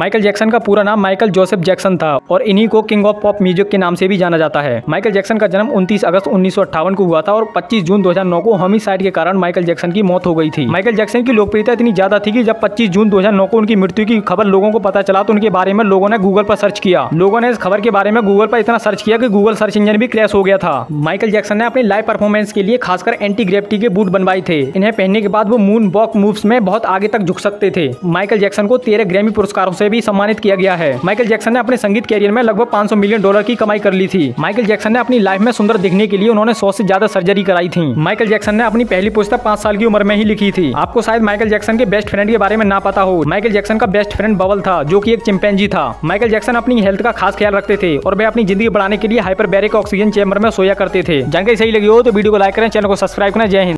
Michael Jackson का पूरा नाम माइकल जोसेफ जैक्सन था और इन्हीं को किंग ऑफ पॉप म्यूजिक के नाम से भी जाना जाता है। माइकल जैक्सन का जन्म 29 अगस्त 1958 को हुआ था और 25 जून 2009 को होमिसाइड के कारण माइकल जैक्सन की मौत हो गई थी। माइकल जैक्सन की लोकप्रियता इतनी ज्यादा थी कि जब 25 जून 2009 को उनकी मृत्यु की खबर लोगों को पता चला तो उनके बारे में लोगों ने गूगल पर सर्च किया। लोगों ने इस खबर के बारे में गूगल पर इतना सर्च किया कि गूगल सर्च इंजन भी क्रैश हो गया था। माइकल जैक्सन ने अपनी लाइव परफॉर्मेंस के लिए खासकर एंटी ग्रेविटी के बूट बनवाए थे। इन्हें पहनने के बाद वो मून वॉक मूव्स में बहुत आगे तक झुक सकते थे। माइकल जैक्सन को 13 ग्रैमी पुरस्कारों से भी सम्मानित किया गया है। माइकल जैक्सन ने अपने संगीत कैरियर में लगभग $500 मिलियन की कमाई कर ली थी। माइकल जैक्सन ने अपनी लाइफ में सुंदर दिखने के लिए उन्होंने 100 से ज्यादा सर्जरी कराई थी। माइकल जैक्सन ने अपनी पहली पुस्तक 5 साल की उम्र में ही लिखी थी। आपको शायद माइकल जैक्सन के बेस्ट फ्रेंड के बारे में ना पता हो। माइकल जैक्सन का बेस्ट फ्रेंड बबल था, जो कि एक चिंपैंजी था। माइकल जैक्सन अपनी हेल्थ का खास ख्याल रखते थे और वे अपनी जिंदगी बढ़ाने के लिए हाइपरबैरिक ऑक्सीजन चैम्बर में सोया करते थे। जानकारी सही लगी हो तो वीडियो को लाइक करें, चैनल को सब्सक्राइब करें। जय हिंद।